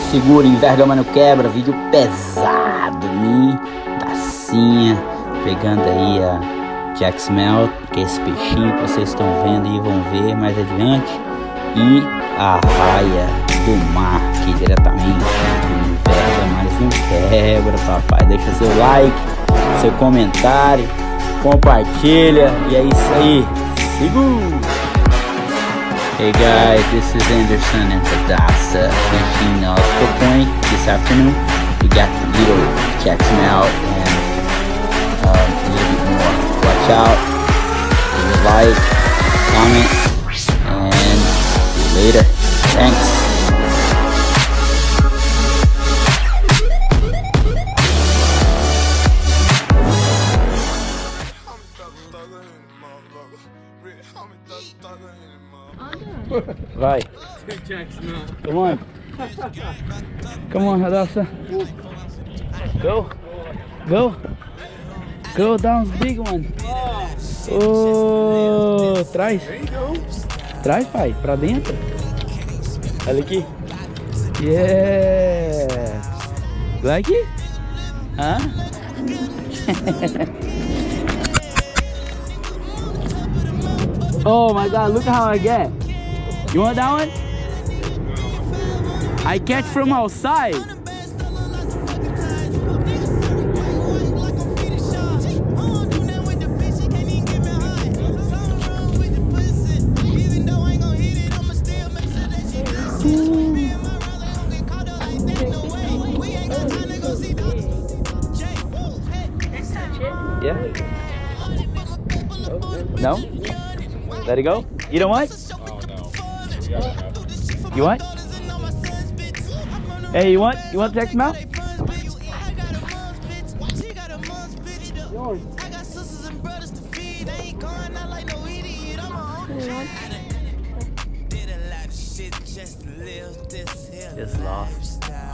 segura, envergama no quebra, vídeo pesado, tacinha, pegando aí a jacksmelt, que é esse peixinho que vocês estão vendo aí, vão ver mais adiante, e a arraia do mar, aqui diretamente, enverga, mas não quebra, papai. Deixa seu like, seu comentário, compartilha, e é isso aí, segura! Hey guys, this is Anderson and Tadassa fishing Oscar Point this afternoon. We got the little jacksmelt and a little bit more. Watch out, give a like, comment, and see you later. Thanks. Vai. Come on. Come on, Hadassah. Go. Go. Go down the big one. Oh, traz. Traz, pai, pra dentro. Olha aqui. Yeah. Like it? Huh? Oh my God, look how I get. You want that one? I catch from outside. Yeah? No? Let it go? You don't want? You want? Hey, you want jacksmelt? Just lost.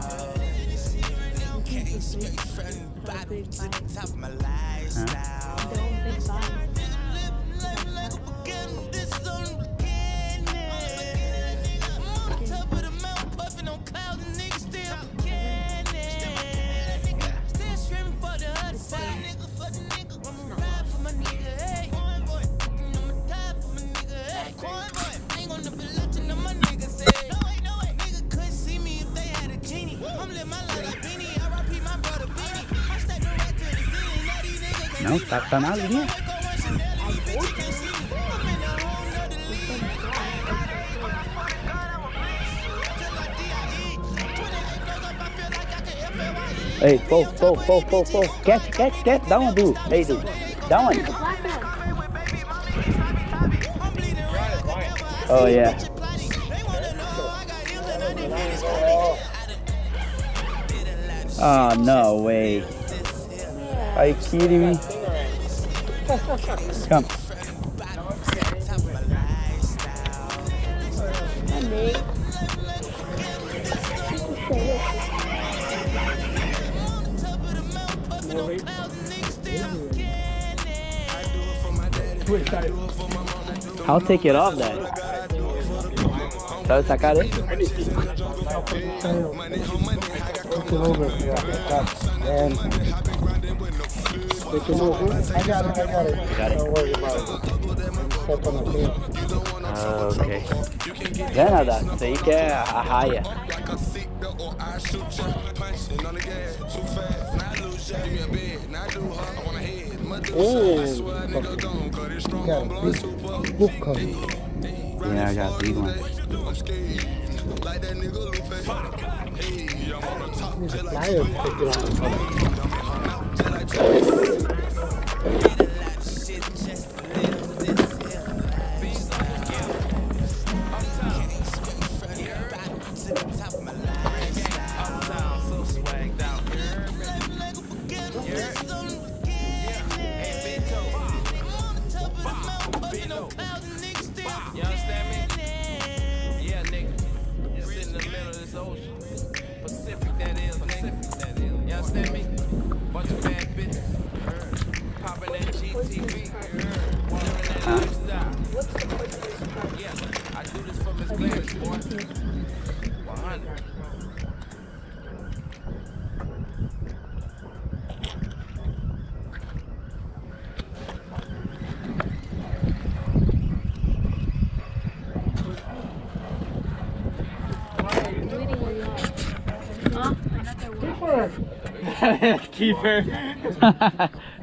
Não, tá na linha. Hey, pull. Catch. That one, dude. Hey, dude. That one. Oh, yeah. Oh, no way. Are you kidding me? Come. I'll take it off then. ¿Sabes sacar eso? I got it. Don't worry about it. Step on the tail. Okay. Vê nada, isso aí que é a arraia. Yeah, I got a big one. Keeper.